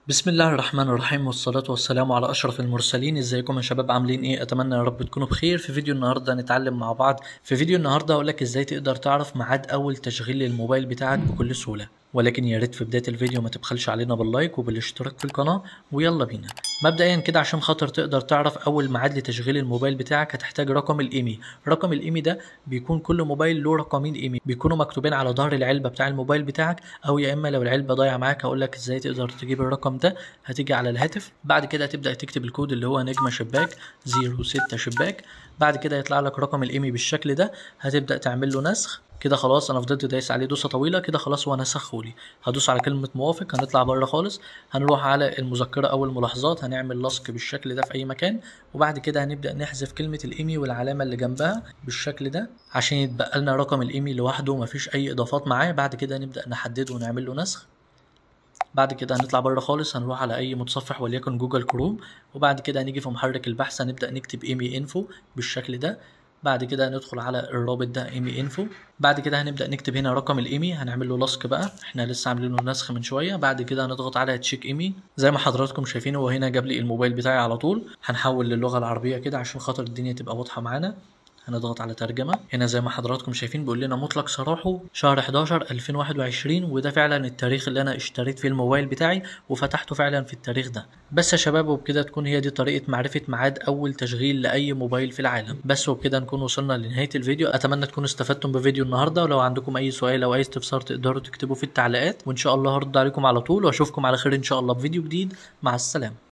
بسم الله الرحمن الرحيم والصلاة والسلام على أشرف المرسلين. ازيكم يا شباب؟ عاملين ايه؟ أتمنى يا رب تكونوا بخير. في فيديو النهاردة هنتعلم مع بعض. في فيديو النهاردة هقولك ازاي تقدر تعرف ميعاد أول تشغيل للموبايل بتاعك بكل سهولة، ولكن يا ريت في بداية الفيديو ما تبخلش علينا باللايك وبالاشتراك في القناة. ويلا بينا. مبدئيا كده عشان خاطر تقدر تعرف أول ميعاد لتشغيل الموبايل بتاعك هتحتاج رقم الإيمي. رقم الإيمي ده بيكون كل موبايل له رقمين إيمي بيكونوا مكتوبين على ظهر العلبة بتاع الموبايل بتاعك، أو يا إما لو العلبة ضايعة معاك هقولك ازاي تقدر تجيب الرقم ده. هتيجي على الهاتف، بعد كده هتبدأ تكتب الكود اللي هو نجمة شباك 06 شباك. بعد كده يطلع لك رقم الايمي بالشكل ده، هتبدأ تعمل له نسخ. كده خلاص انا فضلت دايس عليه دوسه طويله كده، خلاص هو نسخه لي. هدوس على كلمه موافق، هنطلع بره خالص، هنروح على المذكره او الملاحظات، هنعمل لصق بالشكل ده في اي مكان، وبعد كده هنبدا نحذف كلمه الايمي والعلامه اللي جنبها بالشكل ده عشان يتبقى لنا رقم الايمي لوحده مفيش اي اضافات معاه. بعد كده نبدا نحدده ونعمل له نسخ. بعد كده هنطلع بره خالص، هنروح على اي متصفح وليكن جوجل كروم، وبعد كده هنيجي في محرك البحث هنبدأ نكتب ايمي انفو بالشكل ده. بعد كده ندخل على الرابط ده ايمي انفو. بعد كده هنبدأ نكتب هنا رقم الايمي، هنعمل له لصق بقى، احنا لسه عاملين له نسخ من شويه. بعد كده هنضغط على تشيك ايمي زي ما حضراتكم شايفين، هو هنا جاب لي الموبايل بتاعي على طول. هنحول للغه العربيه كده عشان خاطر الدنيا تبقى واضحه معانا. هنضغط على ترجمة. هنا زي ما حضراتكم شايفين بيقول لنا مطلق سراحه شهر 11 2021، وده فعلا التاريخ اللي انا اشتريت فيه الموبايل بتاعي وفتحته فعلا في التاريخ ده. بس يا شباب وبكده تكون هي دي طريقة معرفة ميعاد اول تشغيل لاي موبايل في العالم. بس وبكده نكون وصلنا لنهاية الفيديو. اتمنى تكونوا استفدتم بفيديو النهاردة، ولو عندكم اي سؤال او اي استفسار تقدروا تكتبوه في التعليقات، وان شاء الله هرد عليكم على طول، واشوفكم على خير ان شاء الله بفيديو جديد. مع السلامة.